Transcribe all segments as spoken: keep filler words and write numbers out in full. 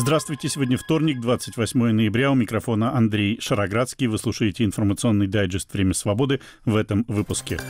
Здравствуйте, сегодня вторник, двадцать восьмое ноября, у микрофона Андрей Шароградский. Вы слушаете информационный дайджест «Время свободы» в этом выпуске.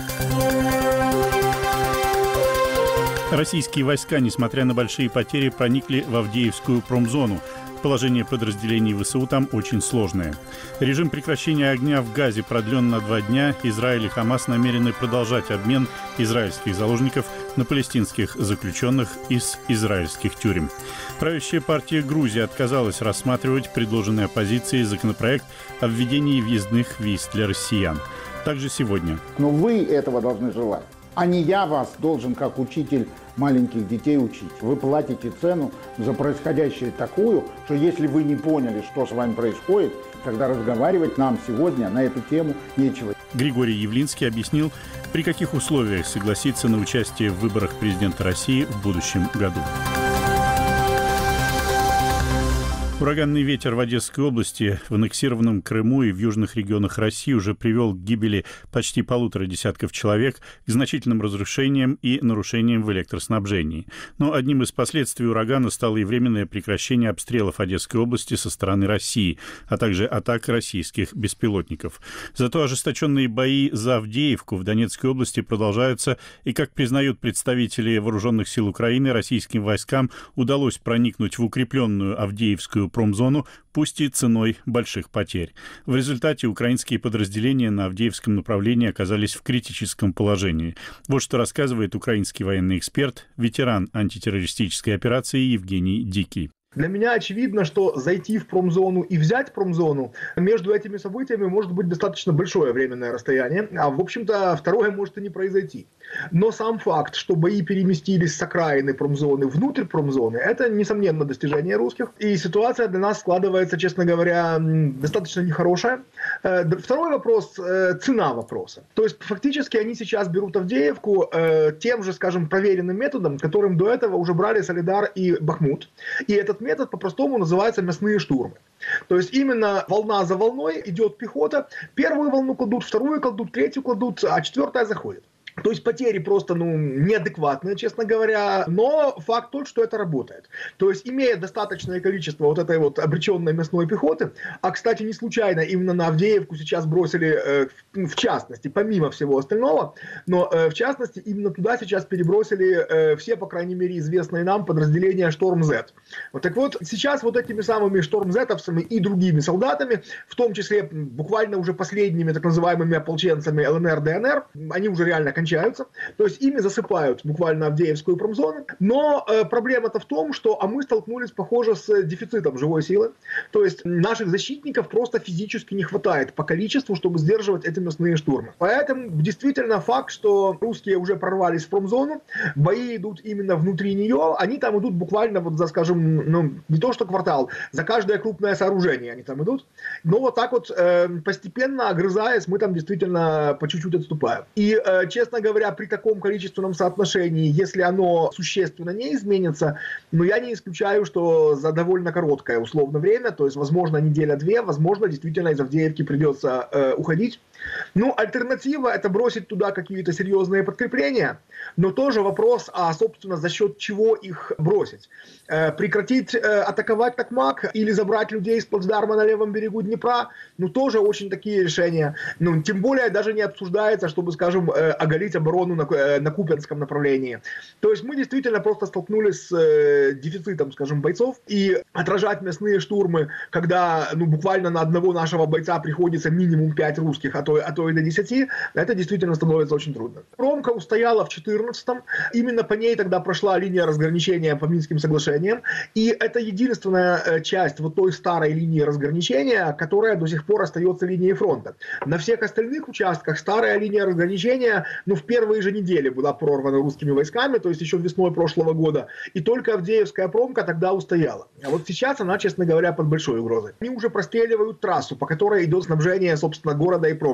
Российские войска, несмотря на большие потери, проникли в Авдеевскую промзону. Положение подразделений ВСУ там очень сложное. Режим прекращения огня в Газе продлен на два дня. Израиль и Хамас намерены продолжать обмен израильских заложников на палестинских заключенных из израильских тюрем. Правящая партия Грузии отказалась рассматривать предложенный оппозицией законопроект о введении въездных виз для россиян. Также сегодня. Но вы этого должны желать, а не я вас должен, как учитель маленьких детей, учить. Вы платите цену за происходящее такую, что если вы не поняли, что с вами происходит, тогда разговаривать нам сегодня на эту тему нечего. Григорий Явлинский объяснил, при каких условиях согласиться на участие в выборах президента России в будущем году. Ураганный ветер в Одесской области, в аннексированном Крыму и в южных регионах России уже привел к гибели почти полутора десятков человек, к значительным разрушениям и нарушениям в электроснабжении. Но одним из последствий урагана стало и временное прекращение обстрелов Одесской области со стороны России, а также атак российских беспилотников. Зато ожесточенные бои за Авдеевку в Донецкой области продолжаются, и, как признают представители вооруженных сил Украины, российским войскам удалось проникнуть в укрепленную Авдеевскую промзону, пусть и ценой больших потерь. В результате украинские подразделения на Авдеевском направлении оказались в критическом положении. Вот что рассказывает украинский военный эксперт, ветеран антитеррористической операции Евгений Дикий. Для меня очевидно, что зайти в промзону и взять промзону, между этими событиями может быть достаточно большое временное расстояние, а в общем-то второе может и не произойти. Но сам факт, что бои переместились с окраины промзоны внутрь промзоны, это несомненно достижение русских. И ситуация для нас складывается, честно говоря, достаточно нехорошая. Второй вопрос – цена вопроса. То есть фактически они сейчас берут Авдеевку тем же, скажем, проверенным методом, которым до этого уже брали Солидар и Бахмут. И этот метод по-простому называется мясные штурмы. То есть именно волна за волной идет пехота, первую волну кладут, вторую кладут, третью кладут, а четвертая заходит. То есть потери просто ну, неадекватные, честно говоря, но факт тот, что это работает. То есть имея достаточное количество вот этой вот обреченной мясной пехоты, а, кстати, не случайно именно на Авдеевку сейчас бросили, э, в частности, помимо всего остального, но э, в частности именно туда сейчас перебросили э, все, по крайней мере, известные нам подразделения Шторм-Зет. Вот так вот, сейчас вот этими самыми Шторм-Зетовцами и другими солдатами, в том числе буквально уже последними так называемыми ополченцами ЛНР, ДНР, они уже реально кончаются. То есть ими засыпают буквально Авдеевскую промзону. Но э, проблема-то в том, что а мы столкнулись, похоже, с дефицитом живой силы. То есть наших защитников просто физически не хватает по количеству, чтобы сдерживать эти мясные штурмы. Поэтому действительно факт, что русские уже прорвались в промзону, бои идут именно внутри нее, они там идут буквально вот за, скажем, ну, не то что квартал, за каждое крупное сооружение они там идут. Но вот так вот э, постепенно, огрызаясь, мы там действительно по чуть-чуть отступаем. И, э, честно говоря, при таком количественном соотношении, если оно существенно не изменится, но я не исключаю, что за довольно короткое условно время, то есть, возможно, неделя-две, возможно, действительно из Авдеевки придется э, уходить. Ну, альтернатива – это бросить туда какие-то серьезные подкрепления, но тоже вопрос, а, собственно, за счет чего их бросить? Э, прекратить э, атаковать Токмак или забрать людей с плацдарма на левом берегу Днепра? Ну, тоже очень такие решения. Ну, тем более даже не обсуждается, чтобы, скажем, э, оголить оборону на, э, на Купянском направлении. То есть мы действительно просто столкнулись с э, дефицитом, скажем, бойцов, и отражать мясные штурмы, когда, ну, буквально на одного нашего бойца приходится минимум пять русских, а то, а то и до десяти, это действительно становится очень трудно. Промка устояла в четырнадцатом, именно по ней тогда прошла линия разграничения по Минским соглашениям, и это единственная часть вот той старой линии разграничения, которая до сих пор остается линией фронта. На всех остальных участках старая линия разграничения, ну, в первые же недели была прорвана русскими войсками, то есть еще весной прошлого года, и только Авдеевская промка тогда устояла. А вот сейчас она, честно говоря, под большой угрозой. Они уже простреливают трассу, по которой идет снабжение, собственно, города и промки.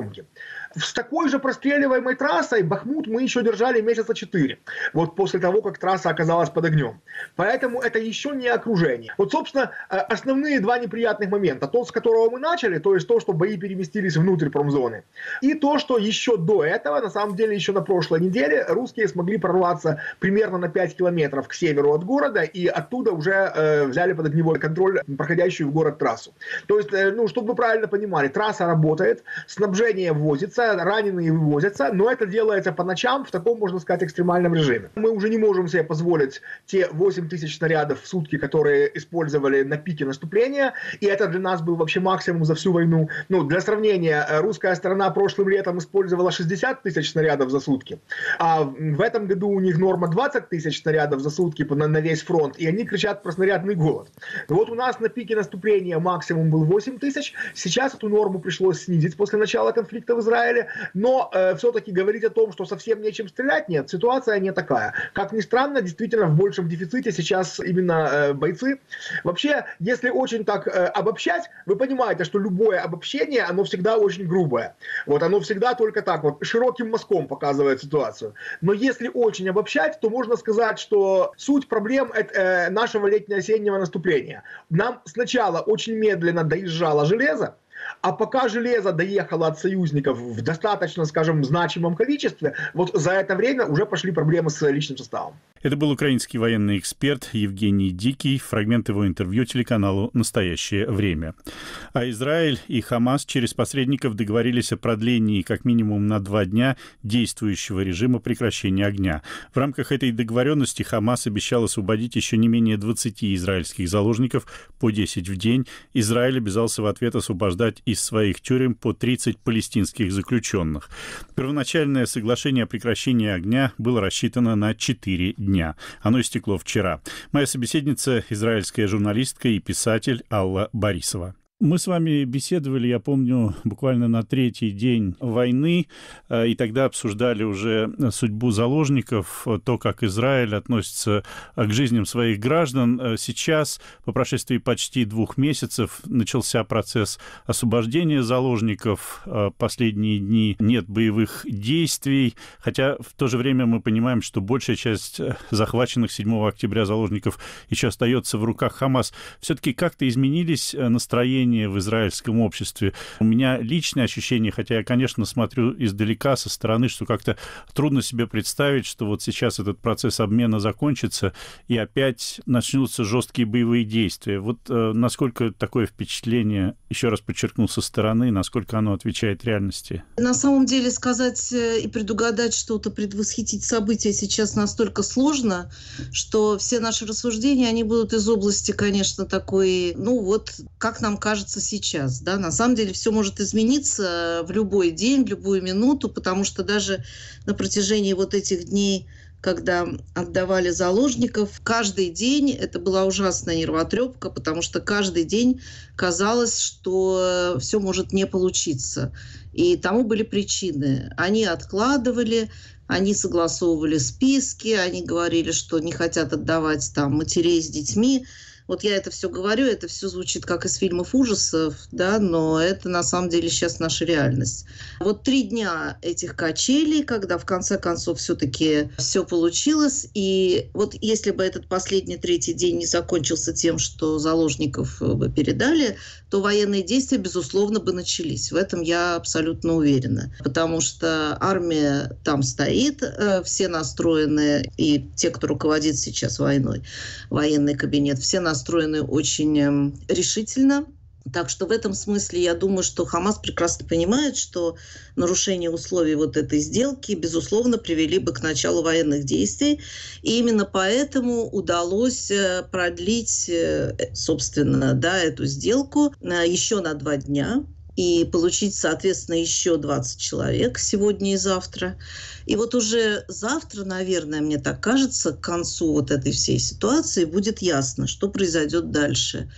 воронки. С такой же простреливаемой трассой Бахмут мы еще держали месяца четыре, вот после того, как трасса оказалась под огнем. Поэтому это еще не окружение. Вот, собственно, основные два неприятных момента. Тот, с которого мы начали, то есть то, что бои переместились внутрь промзоны, и то, что еще до этого, на самом деле еще на прошлой неделе, русские смогли прорваться примерно на пять километров к северу от города и оттуда уже э, взяли под огневой контроль проходящую в город трассу. То есть, э, ну, чтобы вы правильно понимали, трасса работает, снабжение ввозится, раненые вывозятся, но это делается по ночам в таком, можно сказать, экстремальном режиме. Мы уже не можем себе позволить те восемь тысяч снарядов в сутки, которые использовали на пике наступления, и это для нас был вообще максимум за всю войну. Ну, для сравнения, русская сторона прошлым летом использовала шестьдесят тысяч снарядов за сутки, а в этом году у них норма двадцать тысяч снарядов за сутки на, на весь фронт, и они кричат про снарядный голод. Вот у нас на пике наступления максимум был восемь тысяч, сейчас эту норму пришлось снизить после начала конфликта в Израиле, но э, все-таки говорить о том, что совсем нечем стрелять, нет, ситуация не такая. Как ни странно, действительно в большем дефиците сейчас именно э, бойцы. Вообще, если очень так э, обобщать, вы понимаете, что любое обобщение, оно всегда очень грубое. Вот оно всегда только так вот широким мазком показывает ситуацию. Но если очень обобщать, то можно сказать, что суть проблем это, э, нашего летне-осеннего наступления. Нам сначала очень медленно доезжало железо, а пока железо доехало от союзников в достаточно, скажем, значимом количестве, вот за это время уже пошли проблемы с личным составом. Это был украинский военный эксперт Евгений Дикий, фрагмент его интервью телеканалу «Настоящее время». А Израиль и Хамас через посредников договорились о продлении как минимум на два дня действующего режима прекращения огня. В рамках этой договоренности Хамас обещал освободить еще не менее двадцати израильских заложников, по десять в день. Израиль обязался в ответ освобождать из своих тюрем по тридцать палестинских заключенных. Первоначальное соглашение о прекращении огня было рассчитано на четыре дня. Оно истекло вчера. Моя собеседница — израильская журналистка и писатель Алла Борисова. Мы с вами беседовали, я помню, буквально на третий день войны, и тогда обсуждали уже судьбу заложников, то, как Израиль относится к жизням своих граждан. Сейчас, по прошествии почти двух месяцев, начался процесс освобождения заложников. Последние дни нет боевых действий, хотя в то же время мы понимаем, что большая часть захваченных седьмого октября заложников еще остается в руках Хамас. Все-таки как-то изменились настроения в израильском обществе. У меня личное ощущение, хотя я, конечно, смотрю издалека, со стороны, что как-то трудно себе представить, что вот сейчас этот процесс обмена закончится и опять начнутся жесткие боевые действия. Вот э, насколько такое впечатление, еще раз подчеркну, со стороны, насколько оно отвечает реальности? На самом деле сказать и предугадать что-то, предвосхитить события сейчас настолько сложно, что все наши рассуждения, они будут из области, конечно, такой, ну вот, как нам кажется, сейчас, да, на самом деле все может измениться в любой день, в любую минуту, потому что даже на протяжении вот этих дней, когда отдавали заложников, каждый день это была ужасная нервотрепка, потому что каждый день казалось, что все может не получиться. И тому были причины. Они откладывали, они согласовывали списки, они говорили, что не хотят отдавать там матерей с детьми. Вот я это все говорю, это все звучит как из фильмов ужасов, да, но это на самом деле сейчас наша реальность. Вот три дня этих качелей, когда в конце концов все-таки все получилось, и вот если бы этот последний третий день не закончился тем, что заложников бы передали, то военные действия, безусловно, бы начались. В этом я абсолютно уверена. Потому что армия там стоит, все настроены, и те, кто руководит сейчас войной, военный кабинет, все настроены очень решительно. Так что в этом смысле я думаю, что Хамас прекрасно понимает, что нарушение условий вот этой сделки, безусловно, привели бы к началу военных действий. И именно поэтому удалось продлить, собственно, да, эту сделку еще на два дня и получить, соответственно, еще двадцать человек сегодня и завтра. И вот уже завтра, наверное, мне так кажется, к концу вот этой всей ситуации будет ясно, что произойдет дальше.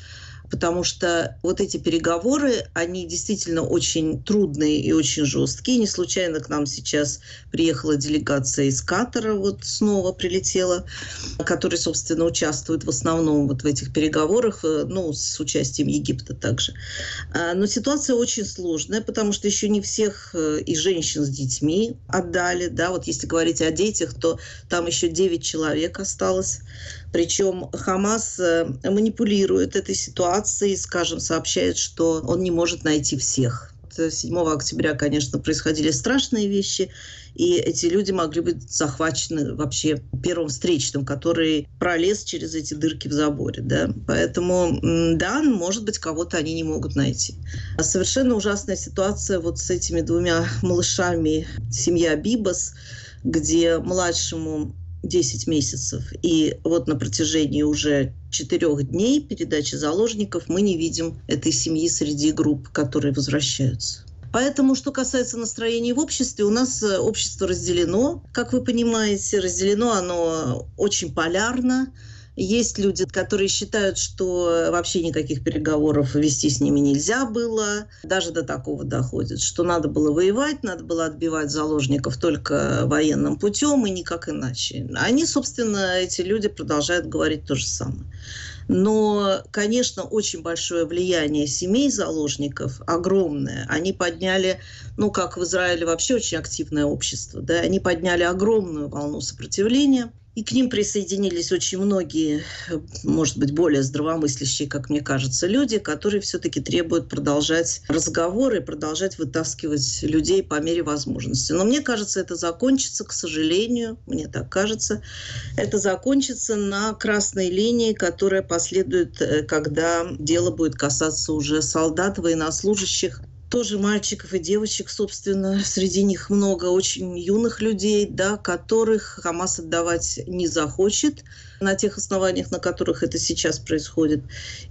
потому что вот эти переговоры, они действительно очень трудные и очень жесткие. Не случайно к нам сейчас приехала делегация из Катара, вот снова прилетела, которая, собственно, участвует в основном вот в этих переговорах, ну, с участием Египта также. Но ситуация очень сложная, потому что еще не всех и женщин с детьми отдали, да, вот если говорить о детях, то там еще девять человек осталось. Причем Хамас манипулирует этой ситуацией, скажем, сообщает, что он не может найти всех. седьмого октября, конечно, происходили страшные вещи, и эти люди могли быть захвачены вообще первым встречным, который пролез через эти дырки в заборе. Да? Поэтому, да, может быть, кого-то они не могут найти. А совершенно ужасная ситуация вот с этими двумя малышами, семья Бибас, где младшему десять месяцев. И вот на протяжении уже четырех дней передачи заложников мы не видим этой семьи среди групп, которые возвращаются. Поэтому, что касается настроений в обществе, у нас общество разделено, как вы понимаете, разделено оно очень полярно. Есть люди, которые считают, что вообще никаких переговоров вести с ними нельзя было. Даже до такого доходит, что надо было воевать, надо было отбивать заложников только военным путем и никак иначе. Они, собственно, эти люди продолжают говорить то же самое. Но, конечно, очень большое влияние семей заложников, огромное. Они подняли, ну, как в Израиле вообще очень активное общество, да, они подняли огромную волну сопротивления. И к ним присоединились очень многие, может быть, более здравомыслящие, как мне кажется, люди, которые все-таки требуют продолжать разговоры, продолжать вытаскивать людей по мере возможности. Но мне кажется, это закончится, к сожалению, мне так кажется, это закончится на красной линии, которая последует, когда дело будет касаться уже солдат, военнослужащих, тоже мальчиков и девочек, собственно, среди них много очень юных людей, да, которых Хамас отдавать не захочет на тех основаниях, на которых это сейчас происходит.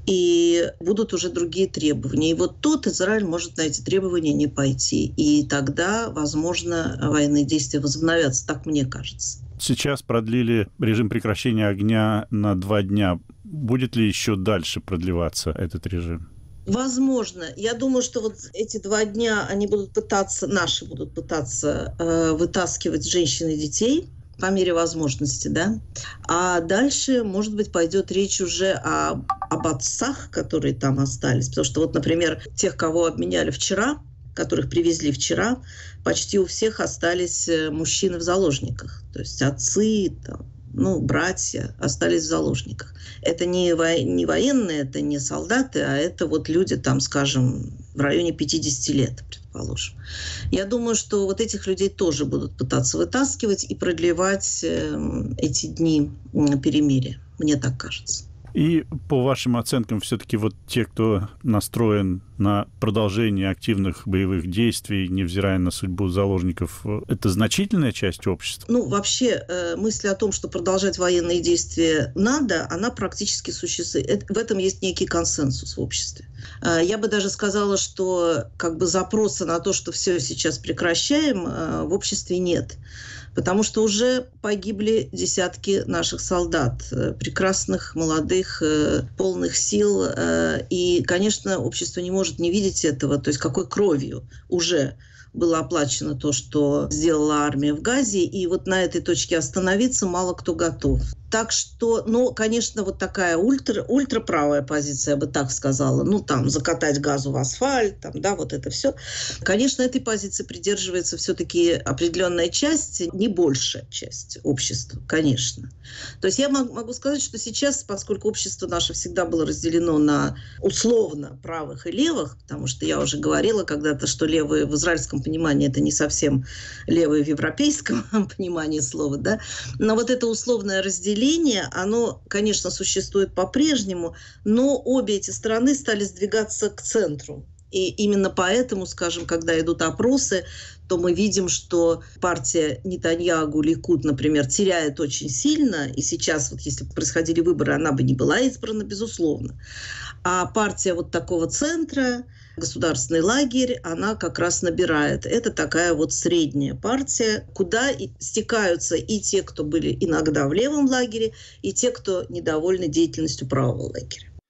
И будут уже другие требования. И вот тут Израиль может на эти требования не пойти. И тогда, возможно, военные действия возобновятся, так мне кажется. Сейчас продлили режим прекращения огня на два дня. Будет ли еще дальше продлеваться этот режим? Возможно. Я думаю, что вот эти два дня они будут пытаться, наши будут пытаться э, вытаскивать женщин и детей по мере возможности, да. А дальше, может быть, пойдет речь уже о, об отцах, которые там остались. Потому что вот, например, тех, кого обменяли вчера, которых привезли вчера, почти у всех остались мужчины в заложниках. То есть отцы, там, ну, братья остались в заложниках. Это не, во... не военные, это не солдаты, а это вот люди, там, скажем, в районе пятидесяти лет, предположим. Я думаю, что вот этих людей тоже будут пытаться вытаскивать и продлевать э, эти дни перемирия. Мне так кажется. И по вашим оценкам, все-таки вот те, кто настроен на продолжение активных боевых действий, невзирая на судьбу заложников, это значительная часть общества? Ну, вообще, э, мысль о том, что продолжать военные действия надо, она практически существует. Это, в этом есть некий консенсус в обществе. Э, я бы даже сказала, что как бы запроса на то, что все сейчас прекращаем, э, в обществе нет. Потому что уже погибли десятки наших солдат, прекрасных, молодых, полных сил. И, конечно, общество не может не видеть этого, то есть какой кровью уже было оплачено то, что сделала армия в Газе. И вот на этой точке остановиться мало кто готов. Так что, ну, конечно, вот такая ультра, ультраправая позиция, я бы так сказала, ну, там, закатать газу в асфальт, там, да, вот это все. Конечно, этой позиции придерживается все-таки определенная часть, не большая часть общества, конечно. То есть я могу сказать, что сейчас, поскольку общество наше всегда было разделено на условно правых и левых, потому что я уже говорила когда-то, что левые в израильском понимании это не совсем левые в европейском понимании слова, да, но вот это условное разделение, оно, конечно, существует по-прежнему, но обе эти стороны стали сдвигаться к центру. И именно поэтому, скажем, когда идут опросы, то мы видим, что партия Нетаньяху, Ликуд, например, теряет очень сильно. И сейчас, вот если бы происходили выборы, она бы не была избрана, безусловно. А партия вот такого центра, государственный лагерь, она как раз набирает. Это такая вот средняя партия, куда стекаются и те, кто были иногда в левом лагере, и те, кто недовольны деятельностью правого лагеря.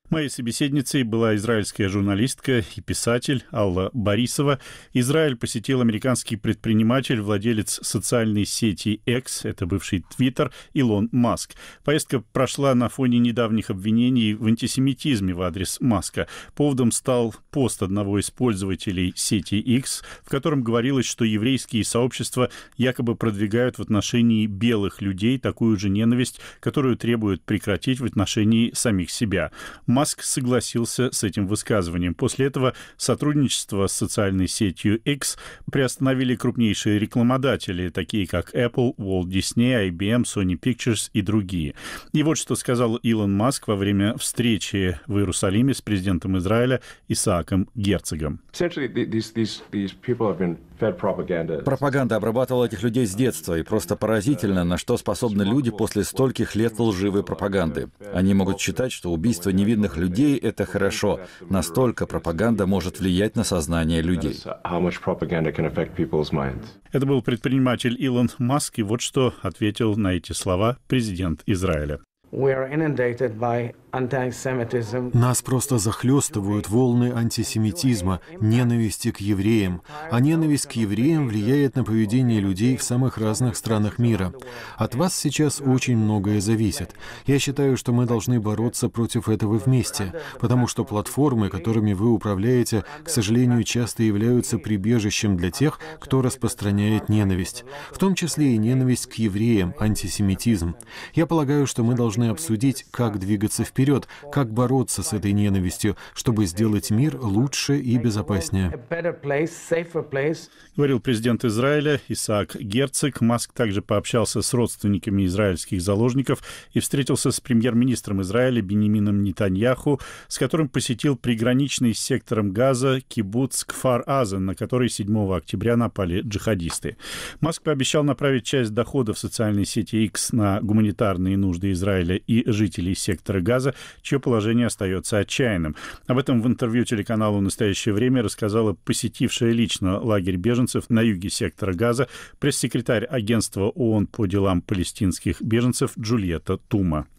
Моей собеседницей была израильская журналистка и писатель Алла Борисова. Израиль посетил американский предприниматель, владелец социальной сети X, это бывший Твиттер, Илон Маск. Поездка прошла на фоне недавних обвинений в антисемитизме в адрес Маска. Поводом стал пост одного из пользователей сети X, в котором говорилось, что еврейские сообщества якобы продвигают в отношении белых людей такую же ненависть, которую требуют прекратить в отношении самих себя. Маск согласился с этим высказыванием. После этого сотрудничество с социальной сетью X приостановили крупнейшие рекламодатели, такие как Apple, Walt Disney, ай би эм, Sony Pictures и другие. И вот что сказал Илон Маск во время встречи в Иерусалиме с президентом Израиля Исааком Герцогом. Пропаганда обрабатывала этих людей с детства, и просто поразительно, на что способны люди после стольких лет лживой пропаганды. Они могут считать, что убийство невинных людей — это хорошо. Настолько пропаганда может влиять на сознание людей. Это был предприниматель Илон Маск, и вот что ответил на эти слова президент Израиля. Нас просто захлестывают волны антисемитизма, ненависти к евреям. А ненависть к евреям влияет на поведение людей в самых разных странах мира. От вас сейчас очень многое зависит. Я считаю, что мы должны бороться против этого вместе, потому что платформы, которыми вы управляете, к сожалению, часто являются прибежищем для тех, кто распространяет ненависть, в том числе и ненависть к евреям, антисемитизм. Я полагаю, что мы должны обсудить, как двигаться вперед, как бороться с этой ненавистью, чтобы сделать мир лучше и безопаснее. Говорил президент Израиля Исаак Герцог. Маск также пообщался с родственниками израильских заложников и встретился с премьер-министром Израиля Биньямином Нетаньяху, с которым посетил приграничный с сектором Газа кибуц Кфар-Аза, на который седьмого октября напали джихадисты. Маск пообещал направить часть доходов социальной сети X на гуманитарные нужды Израиля и жителей сектора Газа, чье положение остается отчаянным. Об этом в интервью телеканалу «Настоящее время» рассказала посетившая лично лагерь беженцев на юге сектора Газа пресс-секретарь агентства ООН по делам палестинских беженцев Джульетта Тума.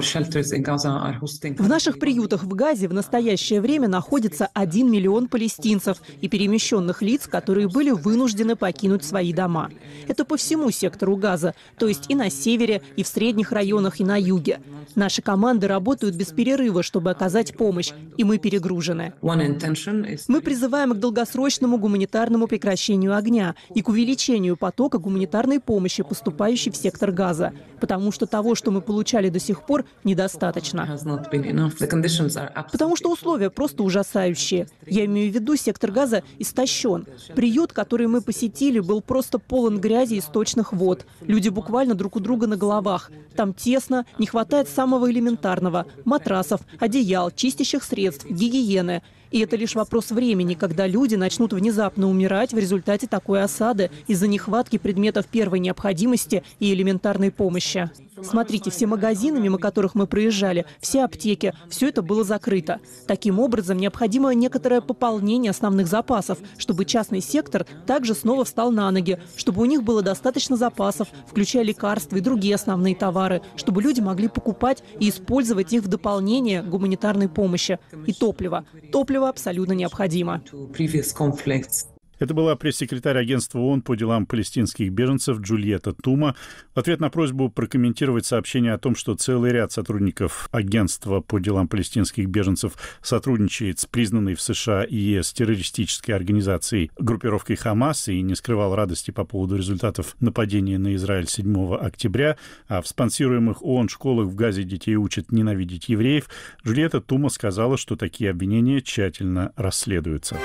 В наших приютах в Газе в настоящее время находится один миллион палестинцев и перемещенных лиц, которые были вынуждены покинуть свои дома. Это по всему сектору Газа, то есть и на севере, и в средних районах, и на юге. Наши команды работают без перерыва, чтобы оказать помощь, и мы перегружены. Мы призываем к долгосрочному гуманитарному прекращению огня и к увеличению потока гуманитарной помощи, поступающей в сектор Газа, потому что того, что мы получали до сих пор, недостаточно. Потому что условия просто ужасающие. Я имею в виду, сектор Газа истощен. Приют, который мы посетили, был просто полон грязи и сточных вод. Люди буквально друг у друга на головах. Там тесно, не хватает самого элементарного – матрасов, одеял, чистящих средств, гигиены. И это лишь вопрос времени, когда люди начнут внезапно умирать в результате такой осады из-за нехватки предметов первой необходимости и элементарной помощи. Смотрите, все магазины, мимо которых мы проезжали, все аптеки, все это было закрыто. Таким образом, необходимо некоторое пополнение основных запасов, чтобы частный сектор также снова встал на ноги, чтобы у них было достаточно запасов, включая лекарства и другие основные товары, чтобы люди могли покупать и использовать их в дополнение к гуманитарной помощи. И топливо. Топливо абсолютно необходимо. Это была пресс-секретарь агентства ООН по делам палестинских беженцев Джульетта Тума. В ответ на просьбу прокомментировать сообщение о том, что целый ряд сотрудников агентства по делам палестинских беженцев сотрудничает с признанной в США и ЕС террористической организацией группировкой Хамас и не скрывал радости по поводу результатов нападения на Израиль седьмого октября, а в спонсируемых ООН школах в Газе детей учат ненавидеть евреев, Джульетта Тума сказала, что такие обвинения тщательно расследуются.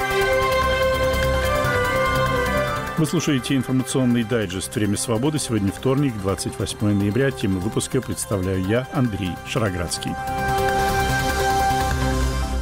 Вы слушаете информационный дайджест «Время свободы». Сегодня вторник, двадцать восьмое ноября. Тему выпуска представляю я, Андрей Шароградский.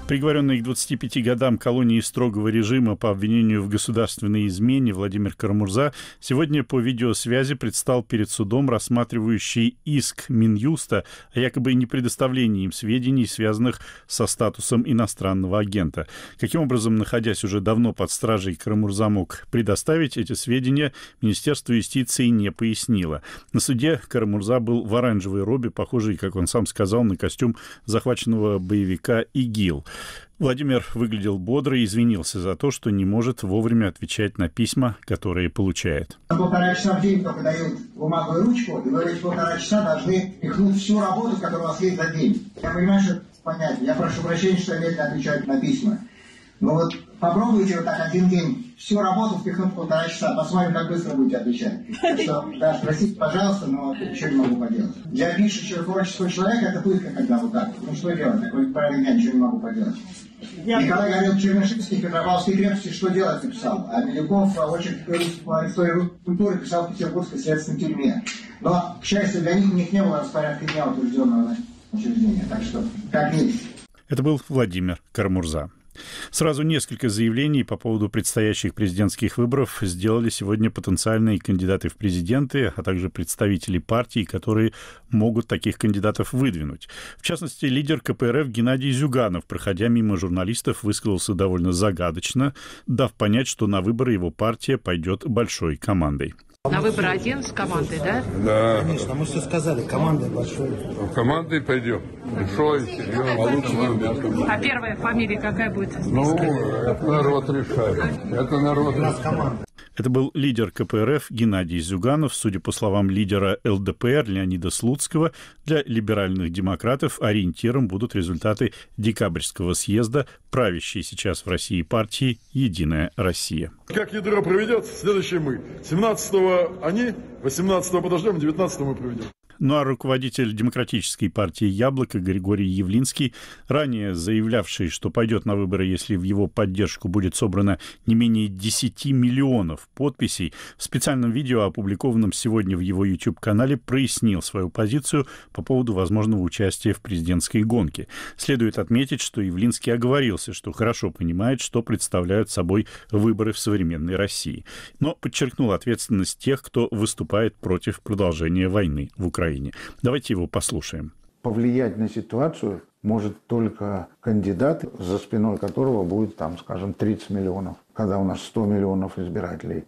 Приговоренный к двадцати пяти годам колонии строгого режима по обвинению в государственной измене Владимир Карамурза сегодня по видеосвязи предстал перед судом, рассматривающий иск Минюста о якобы непредоставлении им сведений, связанных со статусом иностранного агента. Каким образом, находясь уже давно под стражей, Карамурза мог предоставить эти сведения, Министерство юстиции не пояснило. На суде Карамурза был в оранжевой робе, похожей, как он сам сказал, на костюм захваченного боевика ИГИЛ. Владимир выглядел бодро и извинился за то, что не может вовремя отвечать на письма, которые получает. Полтора часа в день только дают бумагу и ручку, и вы эти полтора часа должны пихнуть всю работу, которая у вас есть за день. Я понимаю, что это понятно. Я прошу прощения, что я медленно отвечаю на письма. Но вот попробуйте вот так один день всю работу впихнуть полтора часа, посмотрим, как быстро будете отвечать. Так что, да, простите, пожалуйста, но ничего не могу поделать. Для пишущего творческого человека это пытка, когда вот так. Ну что делать? Такой правильный я ничего не могу поделать. Николай Гаврилович Чернышевский, Петропавловской крепости «Что делать?» написал, а Милюков очерк по истории культуры писал в Петербургской следственной тюрьме. Но, к счастью, для них у них не было распорядка дня утвержденного учреждения. Так что, как видите. Это был Владимир Карамурза. Сразу несколько заявлений по поводу предстоящих президентских выборов сделали сегодня потенциальные кандидаты в президенты, а также представители партий, которые могут таких кандидатов выдвинуть. В частности, лидер ка пэ эр эф Геннадий Зюганов, проходя мимо журналистов, высказался довольно загадочно, дав понять, что на выборы его партия пойдет большой командой. На выборы один с командой, да? Да. Конечно, мы все сказали, командой большой. Командой пойдем. Большой, серьезный. А первая фамилия какая будет? Ну, это народ решает. Это народ решает. Это был лидер ка пэ эр эф Геннадий Зюганов. Судя по словам лидера эл дэ пэ эр Леонида Слуцкого, для либеральных демократов ориентиром будут результаты декабрьского съезда правящей сейчас в России партии «Единая Россия». Как ядро проведет, следующее мы. семнадцатого они, восемнадцатого подождем, девятнадцатого мы проведем. Ну а руководитель Демократической партии «Яблоко» Григорий Явлинский, ранее заявлявший, что пойдет на выборы, если в его поддержку будет собрано не менее десяти миллионов подписей, в специальном видео, опубликованном сегодня в его YouTube-канале, прояснил свою позицию по поводу возможного участия в президентской гонке. Следует отметить, что Явлинский оговорился, что хорошо понимает, что представляют собой выборы в современной России, но подчеркнул ответственность тех, кто выступает против продолжения войны в Украине. Давайте его послушаем. Повлиять на ситуацию может только кандидат, за спиной которого будет, там, скажем, тридцать миллионов, когда у нас сто миллионов избирателей.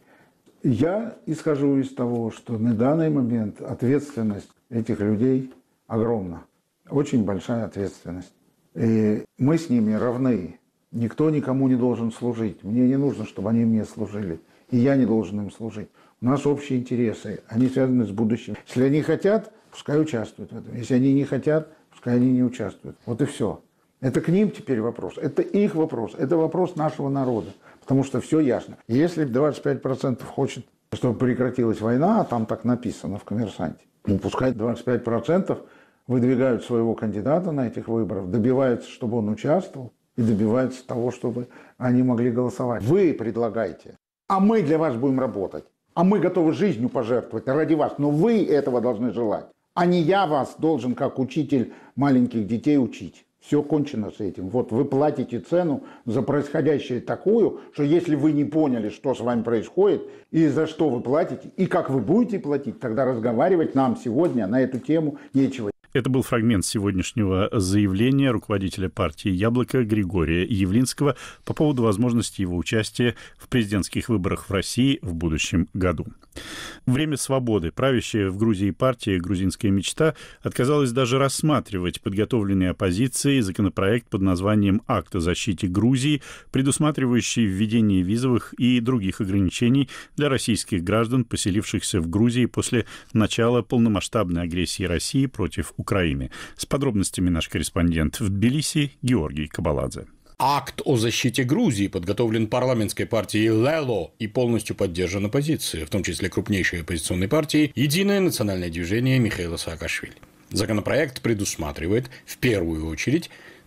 Я исхожу из того, что на данный момент ответственность этих людей огромна. Очень большая ответственность. И мы с ними равны. Никто никому не должен служить. Мне не нужно, чтобы они мне служили. И я не должен им служить. У нас общие интересы, они связаны с будущим. Если они хотят, пускай участвуют в этом. Если они не хотят, пускай они не участвуют. Вот и все. Это к ним теперь вопрос. Это их вопрос. Это вопрос нашего народа. Потому что все ясно. Если двадцать пять процентов хочет, чтобы прекратилась война, а там так написано в «Коммерсанте», ну, пускай двадцать пять процентов выдвигают своего кандидата на этих выборах, добиваются, чтобы он участвовал, и добиваются того, чтобы они могли голосовать. Вы предлагаете, а мы для вас будем работать. А мы готовы жизнью пожертвовать ради вас. Но вы этого должны желать. А не я вас должен, как учитель маленьких детей, учить. Все кончено с этим. Вот вы платите цену за происходящее такую, что если вы не поняли, что с вами происходит, и за что вы платите, и как вы будете платить, тогда разговаривать нам сегодня на эту тему нечего. Это был фрагмент сегодняшнего заявления руководителя партии «Яблоко» Григория Явлинского по поводу возможности его участия в президентских выборах в России в будущем году. Время свободы. Правящая в Грузии партия «Грузинская мечта» отказалась даже рассматривать подготовленный оппозицией законопроект под названием «Акт о защите Грузии», предусматривающий введение визовых и других ограничений для российских граждан, поселившихся в Грузии после начала полномасштабной агрессии России против Украины. С подробностями наш корреспондент в Тбилиси Георгий Кабаладзе. Акт о защите Грузии подготовлен парламентской партией ЛЭЛО и полностью поддержан оппозицией, в том числе крупнейшей оппозиционной партией «Единое национальное движение» Михаила Саакашвили. Законопроект предусматривает, в первую очередь,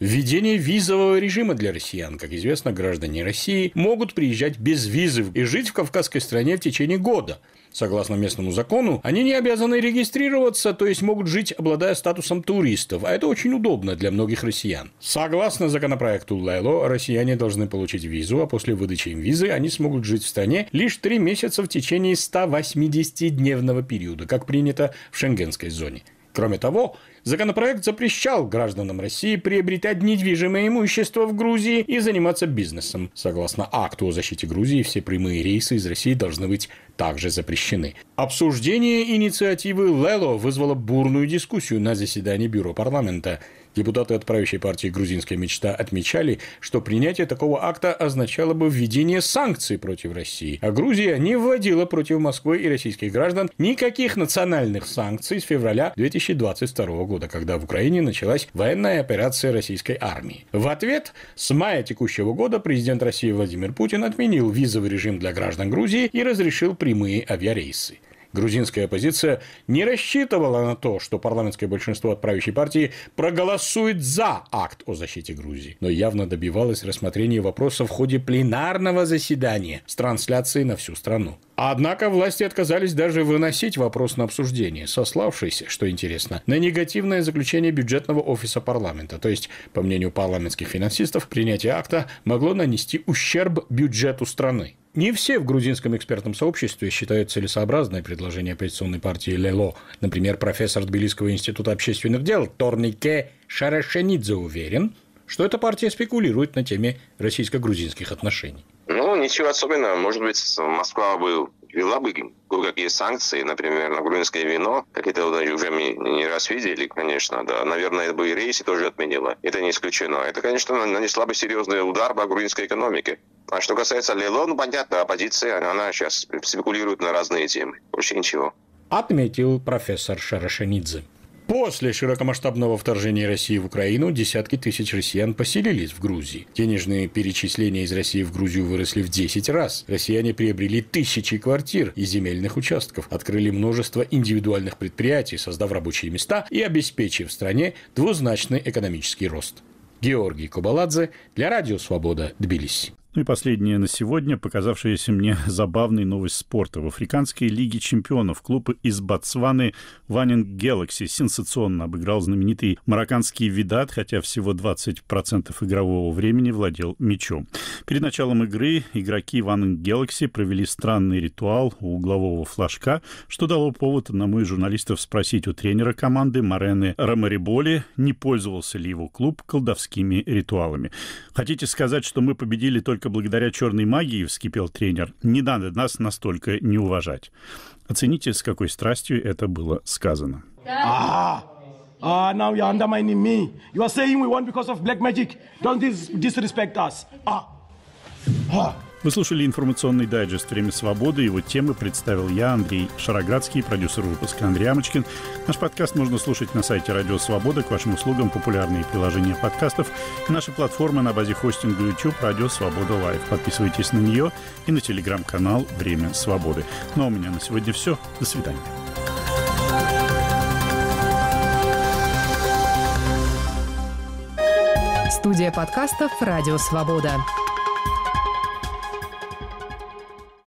Введение визового режима для россиян. Как известно, граждане России могут приезжать без визы и жить в кавказской стране в течение года. Согласно местному закону, они не обязаны регистрироваться, то есть могут жить, обладая статусом туристов, а это очень удобно для многих россиян. Согласно законопроекту Лело, россияне должны получить визу, а после выдачи им визы они смогут жить в стране лишь три месяца в течение ста восьмидесятидневного периода, как принято в шенгенской зоне. Кроме того, законопроект запрещал гражданам России приобретать недвижимое имущество в Грузии и заниматься бизнесом. Согласно акту о защите Грузии, все прямые рейсы из России должны быть также запрещены. Обсуждение инициативы Лело вызвало бурную дискуссию на заседании Бюро парламента. Депутаты от правящей партии «Грузинская мечта» отмечали, что принятие такого акта означало бы введение санкций против России, а Грузия не вводила против Москвы и российских граждан никаких национальных санкций с февраля две тысячи двадцать второго года, когда в Украине началась военная операция российской армии. В ответ с мая текущего года президент России Владимир Путин отменил визовый режим для граждан Грузии и разрешил прямые авиарейсы. Грузинская оппозиция не рассчитывала на то, что парламентское большинство от правящей партии проголосует за акт о защите Грузии, но явно добивалась рассмотрения вопроса в ходе пленарного заседания с трансляцией на всю страну. Однако власти отказались даже выносить вопрос на обсуждение, сославшись, что интересно, на негативное заключение бюджетного офиса парламента. То есть, по мнению парламентских финансистов, принятие акта могло нанести ущерб бюджету страны. Не все в грузинском экспертном сообществе считают целесообразное предложение оппозиционной партии Лело. Например, профессор Тбилисского института общественных дел Торнике Шарашенидзе уверен, что эта партия спекулирует на теме российско-грузинских отношений. Ну, ничего особенного. Может быть, Москва бы ввела бы кое-какие санкции, например, на грузинское вино, как это уже мы не раз видели, конечно, да. Наверное, бы и рейсы тоже отменила. Это не исключено. Это, конечно, нанесла бы серьезный удар по грузинской экономике. А что касается Лело, ну, понятно, оппозиция, она сейчас спекулирует на разные темы. Больше ничего. Отметил профессор Шарашенидзе. После широкомасштабного вторжения России в Украину десятки тысяч россиян поселились в Грузии. Денежные перечисления из России в Грузию выросли в десять раз. Россияне приобрели тысячи квартир и земельных участков, открыли множество индивидуальных предприятий, создав рабочие места и обеспечив стране двузначный экономический рост. Георгий Кобаладзе для Радио Свобода, Тбилиси. Ну и последняя на сегодня, показавшаяся мне забавной новость спорта. В Африканской лиге чемпионов клуб из Ботсваны Ванинг Galaxy сенсационно обыграл знаменитый марокканский Видат, хотя всего двадцать процентов игрового времени владел мячом. Перед началом игры игроки Ванинг Galaxy провели странный ритуал у углового флажка, что дало повод одному из журналистов спросить у тренера команды Морены Ромариболи, не пользовался ли его клуб колдовскими ритуалами. «Хотите сказать, что мы победили только благодаря черной магии?» — вскипел тренер. «Не надо нас настолько не уважать». Оцените, с какой страстью это было сказано. Ah, ah, now you're undermining me. You are saying we won because of black magic. Don't dis- disrespect us. Ah. Ah. Вы слушали информационный дайджест «Время свободы». Его темы представил я, Андрей Шароградский, продюсер выпуска Андрей Амочкин. Наш подкаст можно слушать на сайте Радио Свобода. К вашим услугам популярные приложения подкастов и наша платформа на базе хостинга YouTube «Радио Свобода Лайв». Подписывайтесь на нее и на телеграм-канал «Время свободы». Ну а у меня на сегодня все. До свидания. Студия подкастов «Радио Свобода».